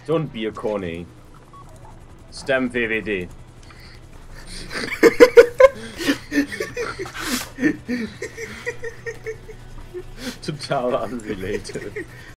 Don't be a Connie. STEM VVD. Total unrelated.